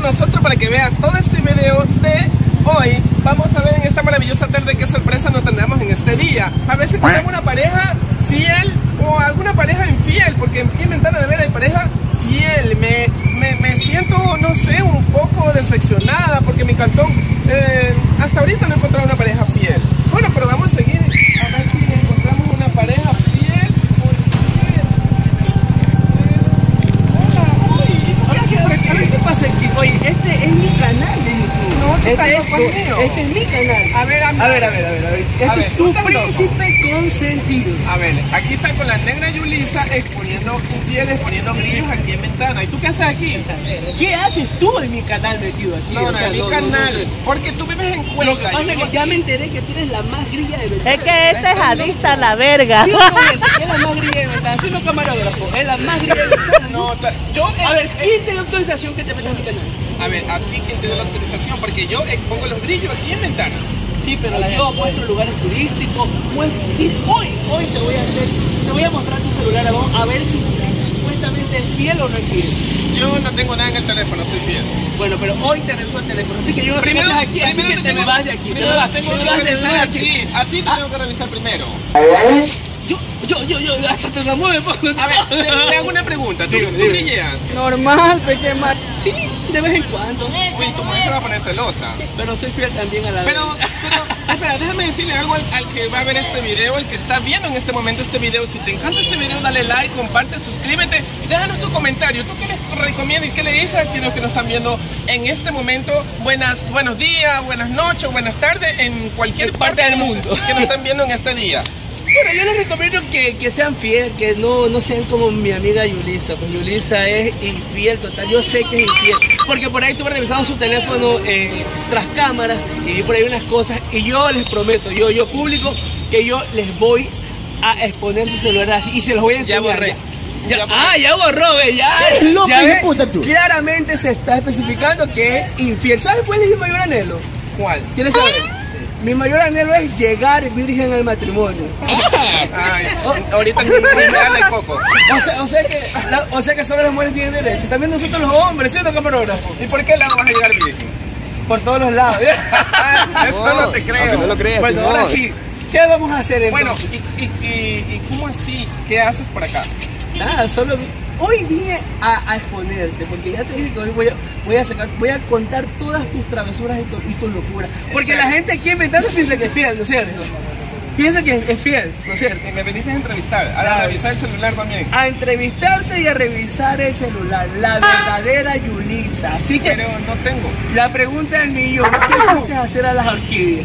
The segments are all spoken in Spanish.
nosotros para que veas todo este video de hoy. Vamos a ver en esta maravillosa tarde qué sorpresa nos tendremos en este día. A ver si encontramos una pareja fiel o alguna pareja infiel, porque en Pie Ventana de ver hay pareja fiel. Me siento, no sé, un poco decepcionada porque mi cantón hasta ahorita no he encontrado una pareja fiel. Bueno, pero vamos a seguir a ver si encontramos una pareja fiel o infiel. Hola, A ver, ¿qué pasa aquí? Oye, este es mi canal de YouTube. No, Este es mi canal. A ver. Este es tu príncipe consentido. A ver, aquí está con la negra Yulisa exponiendo grillos aquí en Ventana. ¿Y tú qué haces aquí? ¿Qué haces tú en mi canal metido aquí? No, en mi canal. Porque tú vives en Cuenca. Lo que pasa es que ya me enteré que tú eres la más grilla de Ventana. Es que este es adicta a la verga. Sí, obviamente, es la más grilla de Ventana. Soy un camarógrafo, es la más grilla de Ventana. No, A ver, ¿quién te da autorización que te metas en mi canal? A ver, a ti quién te da la autorización, porque yo expongo los grillos aquí en Ventana. Sí, pero yo muestro lugares turísticos. Hoy te voy a mostrar tu celular a ver si supuestamente es fiel o no es fiel. Yo no tengo nada en el teléfono, soy fiel. Bueno, pero hoy te reviso el teléfono, así que yo no sé qué haces aquí, así que te me vas de aquí. Primero tengo que revisar aquí. A ti te tengo que revisar primero. Yo, hasta te la mueve. A ver, te hago una pregunta. ¿Tú grilleas? Normal, pequeña. Sí, de vez en cuando. Uy, tu mujer se va a poner celosa. Pero soy fiel también a la Pero, espera, déjame decirle algo al que va a ver este video, el que está viendo en este momento este video. Si te encanta este video, dale like, comparte, suscríbete y déjanos tu comentario. ¿Tú qué les recomiendas y qué le dices a quienes que nos están viendo en este momento? Buenos días, buenas noches, buenas tardes, en cualquier parte del mundo que nos están viendo en este día. Bueno, yo les recomiendo que sean fieles, que no sean como mi amiga Yulisa. Pues Yulisa es infiel total, yo sé que es infiel. Porque por ahí estuve revisando su teléfono tras cámaras y vi por ahí unas cosas. Y yo les prometo, yo público, que yo les voy a exponer su celular así y se los voy a enseñar. Ya borré. Ya borró, ve, ya. Loco, Ya ve, puta tú. claramente se está especificando que es infiel. ¿Sabes cuál es mi mayor anhelo? ¿Cuál? ¿Quieres saber? Mi mayor anhelo es llegar virgen al matrimonio. Ay, ahorita ni me da el coco. O sea que solo las mujeres tienen derecho. También nosotros los hombres, ¿cierto, camarógrafo? ¿Y por qué lado vas a llegar virgen? Por todos los lados. Eso no te creo. No lo creas. Bueno, ahora sí. ¿Qué vamos a hacer entonces? Bueno, ¿y cómo así? ¿Qué haces por acá? Nada, hoy vine a exponerte, porque ya te dije que hoy voy a contar todas tus travesuras y tus locuras. Porque la gente aquí en Ventana piensa que es fiel, ¿no es cierto? Piensa que es fiel, ¿no es cierto? Y me viniste a entrevistar, a revisar el celular también. A entrevistarte y a revisar el celular, la verdadera Yulisa. Así que Pero no tengo. la pregunta del millón, ¿qué fuiste a hacer a las orquídeas?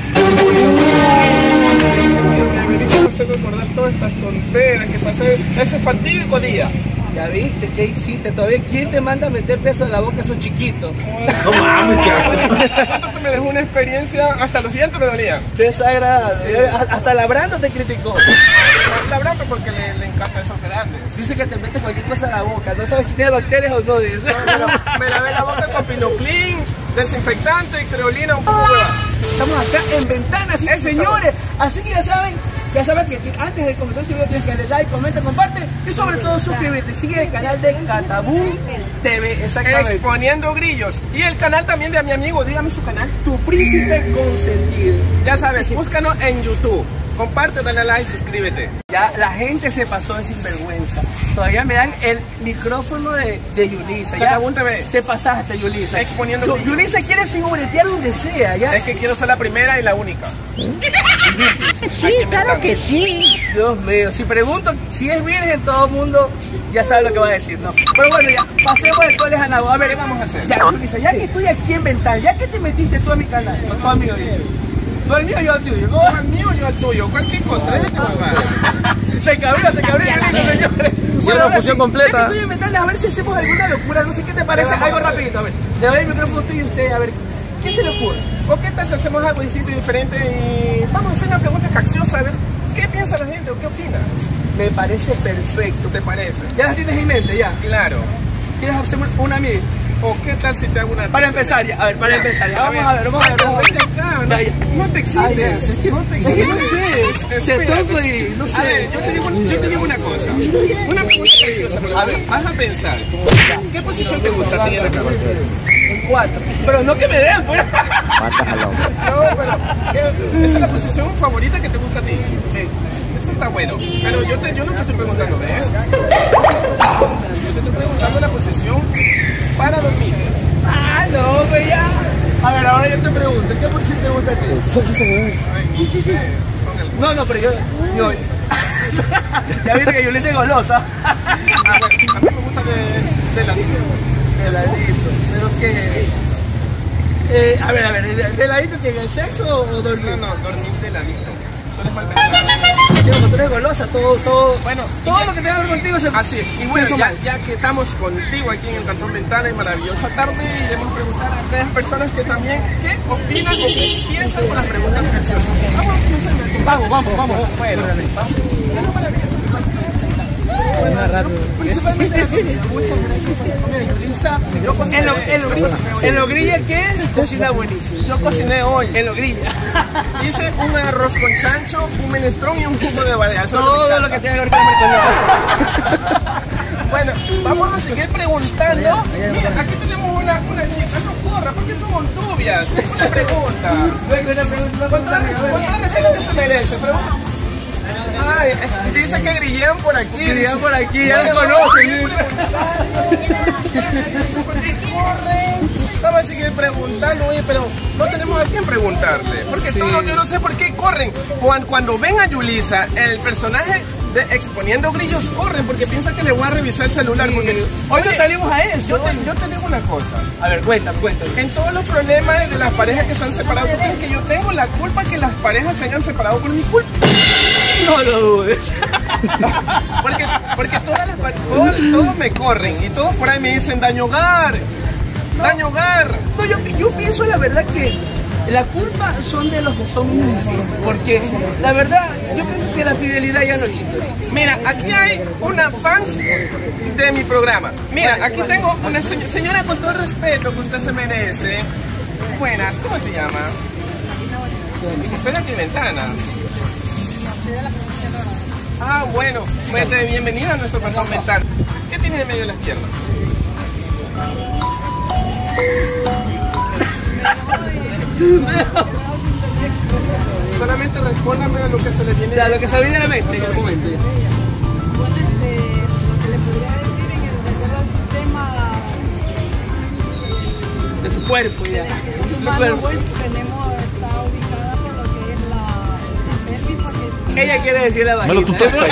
Me hace recordar todas estas tonteras que pasé ese fatídico día. ¿Ya viste? ¿Qué hiciste? ¿Todavía quién te manda a meter peso en la boca a esos chiquitos? No mames, Tanto que me dejó una experiencia, hasta los dientes me dolían. Desagradable. Hasta Labrando te criticó. La brapa porque le encanta esos grandes. Dice que te metes cualquier cosa en la boca. No sabes si tiene bacterias o no, dice. Me lavé la boca con Pinoclin, desinfectante y creolina un poco hueva. Estamos acá en Ventana, así que señores. Así que ya saben que antes de comenzar este video tienes que darle like, comenta, comparte y sobre todo suscríbete. Sigue el canal de Cataboom TV, exactamente. Exponiendo grillos. Y el canal también de mi amigo, dígame su canal. Tu príncipe consentido. Ya sabes, búscanos en YouTube. Comparte, dale like, suscríbete. Ya la gente se pasó de sinvergüenza. Todavía me dan el micrófono de Yulisa. Ya Cataboom TV. te pasaste, Yulisa. Exponiendo grillos. Yulisa quiere figuretear donde sea, ya. Es que quiero ser la primera y la única. Sí, claro que sí. Dios mío, si pregunto si es virgen, todo el mundo ya sabe lo que va a decir, ¿no? Pero bueno, ya, pasemos de cuál es Ana. A ver, ¿Qué vamos a hacer? ya, Yulisa, ya que estoy aquí en Ventana, ya que te metiste tú a mi canal, no tú a mí, oye. Tú al mío, yo al tuyo. Tú al mío, yo al tuyo. Cualquier cosa. Déjate huevada. Se cabrió, señores. Hicieron la fusión completa. Ya que estoy en Ventana, a ver si hacemos alguna locura, no sé qué te parece. Algo rapidito, a ver. Le doy el micrófono a usted y usted, a ver, ¿qué se le ocurre? ¿O qué tal si hacemos algo distinto y diferente y vamos a hacer una pregunta capciosa a ver qué piensa la gente o qué opina? Me parece perfecto. ¿Te parece? ¿Ya las tienes en mente, ya? Claro. ¿Quieres hacer una mía? ¿O qué tal si te hago una... Para empezar ya, a ver, para empezar ya. Vamos a ver. Ya, no te excites. Ay, ya. No te Es que excites. no sé, se Espérate. toca y no A sé. ver, yo te digo una cosa. Una pregunta capciosa. A ver, vas a pensar. ¿Qué posición te gusta a ti en la cama? 4. Pero no que me den, pues. Matas al hombre. No, pero esa es la posición favorita que te gusta a ti. Sí. Eso está bueno. Pero yo no te estoy preguntando de eso. Yo te estoy preguntando la posición para dormir. Ah, no, pues ya. A ver, ahora yo te pregunto, ¿qué posición te gusta a ti? No, pero yo ya viste que yo le hice golosa. A mí me gusta de ladito. De ladito, pero que... a ver, ¿de ladito que en el sexo o dormir? No, dormir de ladito. Tú eres mal pensado. Digo, tú eres golosa, todo, Bueno, todo lo que tenga que ver contigo se... Así es. Y bueno, ya que estamos contigo aquí en el Cantón Ventana y maravillosa tarde, iremos a preguntar a aquellas personas que también, ¿qué opinan o qué piensan con las preguntas capciosas? Vamos. Bueno, vamos. Principalmente, muchas gracias. Yo cociné. En lo grilla, ¿qué es? Cocina buenísimo. Yo cociné hoy. En lo grilla. Hice un arroz con chancho, un menestrón y un jugo de baleadas. Todo lo que tenga que ver con el Bueno, vamos a seguir preguntando. Mira, aquí tenemos una chica, no corra, porque somos tubias. Una pregunta. ¿Cuántas recetas se merece? Pregunta. Ay, dice que grillean por aquí. Grillean por aquí, ya lo conocen. Vamos a seguir preguntando, oye, pero no tenemos a quién preguntarle. Porque todos, yo no sé por qué corren. Cuando ven a Yulisa, el personaje de Exponiendo Grillos, corren porque piensan que le voy a revisar el celular. Porque, hoy no salimos a eso. Yo te digo una cosa. A ver, cuéntame. En todos los problemas de las parejas que se han separado, ¿tú crees que yo tengo la culpa que las parejas se hayan separado por mi culpa? No lo dudes. porque todos me corren y todos por ahí me dicen daño hogar. Daño hogar. No, yo pienso la verdad que la culpa son de los que son infieles, porque la verdad yo pienso que la fidelidad ya no existe. Mira, aquí hay una fans de mi programa. Mira, aquí tengo una señora con todo el respeto que usted se merece. Buenas, ¿cómo se llama? Usted es aquí en Ventana. Ah, bueno, bienvenida a nuestro Cantón Ventana. ¿Qué tiene de medio de las piernas? Solamente respóndame a lo que se le viene a lo que se viene a la mente en el momento. Lo que le podría decir en el recuerdo al sistema de su cuerpo ya. Su cuerpo. Pues, está ubicada por lo que es la pelvis, porque ella quiere decir la vagina. Bueno, tú estás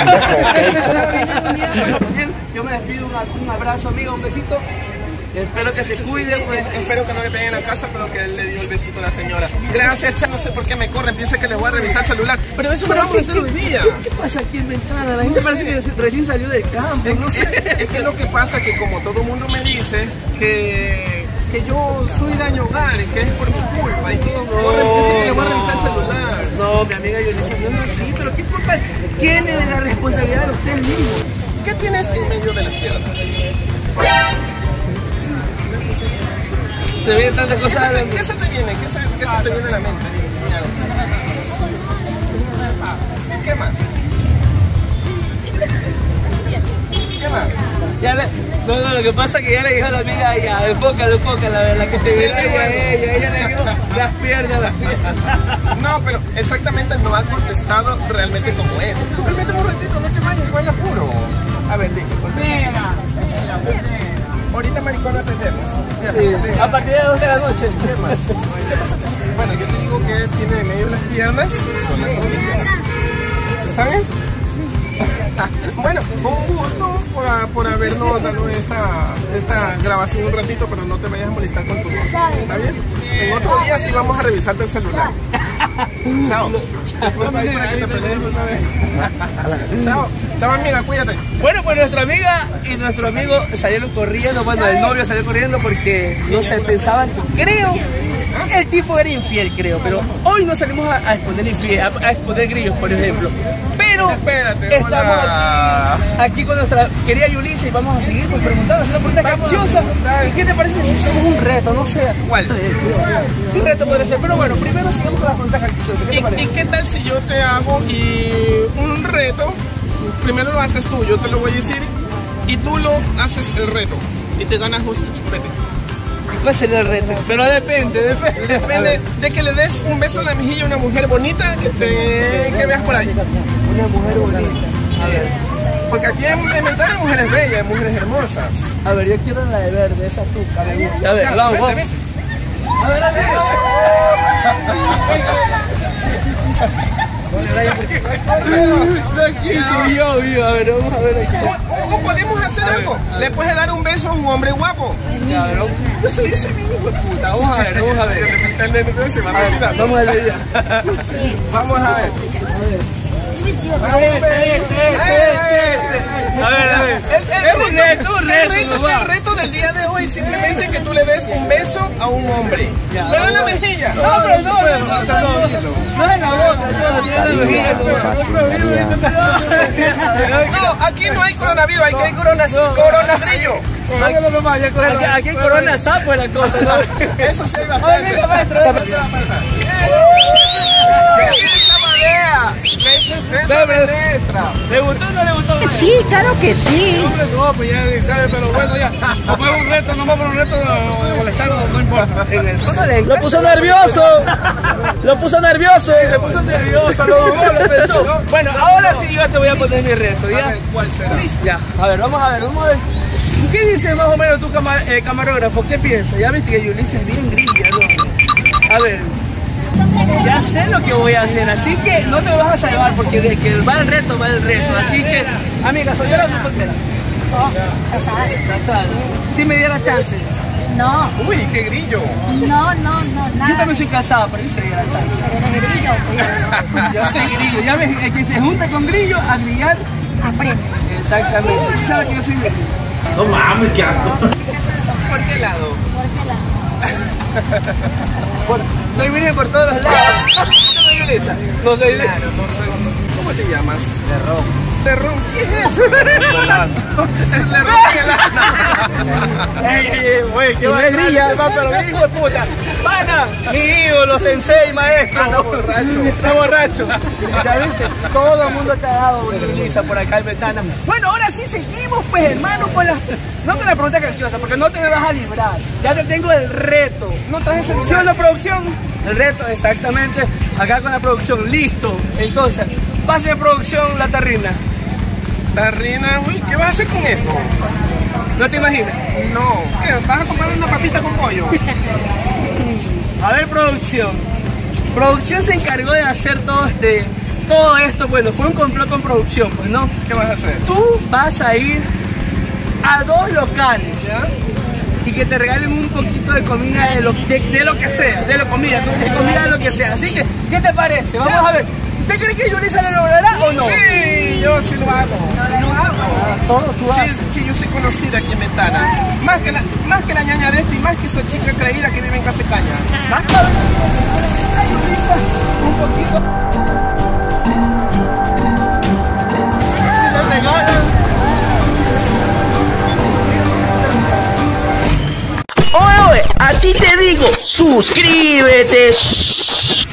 Yo me despido, un abrazo, amiga, un besito. Espero que se cuide, pues. Espero que no le peguen a casa, pero que él le dio el besito a la señora. Gracias, Cha, no sé por qué me corren, piensa que le voy a revisar el celular. Pero eso no lo vamos a hacer hoy día. ¿Qué pasa aquí en Ventana? La gente parece que recién salió del campo, no sé. Es que lo que pasa es que como todo el mundo me dice que yo soy daño hogar, que es por mi culpa, y todos corren, piensan que le voy a revisar el celular. No, mi amiga Yulisa, no es así, pero ¿qué culpa tiene de la responsabilidad de ustedes mismos? ¿Qué tienes en medio de las piernas? Se vienen tantas cosas. ¿Qué se te viene? ¿Qué se te viene a la mente? ¿Qué más? ¿Qué más? No, lo que pasa es que ya le dijo a la amiga, ya, enfoca, la que se viene ella le dijo las piernas. No, pero exactamente no ha contestado realmente como es. Permíteme un ratito, no te vayas, igual apuro. A ver, dime. Ahorita maricón atendemos. Sí, a partir de 2 de la noche. ¿Qué más? Bueno, yo te digo que tiene de medio las piernas, son las rodillas. ¿Está bien? Bueno, un gusto por habernos dado esta grabación un ratito, pero no te vayas a molestar con tu voz. ¿Está bien? En otro día sí vamos a revisarte el celular. Chao. Chao. Chao, amiga, cuídate. Bueno, pues nuestra amiga y nuestro amigo salieron corriendo, bueno, el novio salió corriendo porque no se pensaban que creo el tipo era infiel, creo, pero hoy no salimos a exponer infiel, a exponer grillos, por ejemplo. Pero espérate, estamos aquí con nuestra querida Yulisa y vamos a seguir pues, preguntando, haciendo preguntas capciosas. ¿Y qué te parece si hacemos un reto? No sé. ¿Cuál? Un reto puede ser, pero bueno, primero sigamos con las preguntas capciosas. ¿Qué te parece? ¿Y qué tal si yo te hago un reto? Primero lo haces tú, yo te lo voy a decir, y tú lo haces el reto, y te ganas justo chupete. ¿Cuál sería el reto? Pero depende. Depende de que le des un beso en la mejilla a una mujer bonita que veas por ahí. Una mujer bonita. A ver. Porque aquí en Ventana hay mujeres bellas, mujeres hermosas. A ver, yo quiero la de verde, esa tuca me gusta. A ver, Ya, vamos. vente, vente. A ver. Aquí sí, yo. A ver, vamos a ver aquí. O podemos hacer algo. Le puedes dar un beso a un hombre guapo. Ya, ver, yo soy bien hijo de puta. Vamos a ver. Se va a olvidar. Vamos a ver ya. Vamos a ver. A ver. El reto del día de hoy es simplemente que tú le des un beso a un hombre. Le das la mejilla. No es la boca, No, aquí no hay coronavirus, aquí hay coronabrillo. Aquí hay corona sapo la cosa, ¿no? Eso sí hay bastante. ¿Le gustó o no le gustó? Sí, claro que sí. No, pues ya ni sabe, pero bueno, ya. Como es un reto, no va por un reto de molestarlo, no importa. En el fondo le Lo puso nervioso. Lo puso nervioso. se puso nervioso, lo pensó. Bueno, ahora sí yo te voy a poner mi reto, ¿ya? ¿Cuál será? Ya, a ver. ¿Qué dice más o menos tu camarógrafo? ¿Qué piensas? Ya viste que Yulisa es bien grilla, ¿no? A ver, ya sé lo que voy a hacer, así que no te vas a salvar porque de que va el reto, Así que, amiga, ¿soltera o no soltera? Casada. Si me diera chance. No, Uy, qué grillo. no, Yo nada. también soy casada, pero yo se diera chance. Eres grillo. Yo soy grillo, ya ves, el que se junta con grillo a grillar. Aprende. Exactamente. ¿Tú sabes que yo soy grillo? No mames, qué asco. ¿Por qué lado? Soy grillo por todos los lados. No soy Yulisa. No soy Yulisa. Claro, no sé. ¿Cómo te llamas? Terrón. ¿Qué es eso? Es Lerrón Güey, Y no es grilla. Pero hijo de puta. Pana, mi ídolo, sensei, maestro. Está borracho. Ya viste, todo el mundo te ha dado Yulisa por acá en Ventana. Bueno, ahora sí seguimos, pues, hermano, con la... No con la pregunta graciosa, porque no te me vas a librar. Ya te tengo el reto. No traes el ¿Sí o no, producción? El reto, exactamente. Acá con la producción, listo. Entonces, pase de producción la tarrina. Tarrina, uy, ¿qué vas a hacer con esto? ¿No te imaginas? No, ¿qué? ¿Vas a comprar una papita con pollo? A ver, producción. Producción se encargó de hacer todo esto. Bueno, fue un complot con producción, pues, ¿no? ¿Qué vas a hacer? Tú vas a ir a 2 locales, ¿ya? Y que te regalen un poquito de comida de lo que sea, de comida de lo que sea. Así que, ¿qué te parece? Vamos a ver. ¿Usted cree que Yulisa lo logrará o no? Sí, yo sí lo hago. Todo tú haces. Sí, yo soy conocida aquí en Ventana. Más que la ñaña de este y más que esa chica creída que vive en Casecaña. Vamos a ver. Ay, Yulisa, un poquito. Le regalan. Oye, a ti te digo, suscríbete.